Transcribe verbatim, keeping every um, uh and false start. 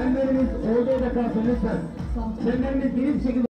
Çemberimiz olduğu da kalsın lütfen. Çemberimiz geniş bir şekilde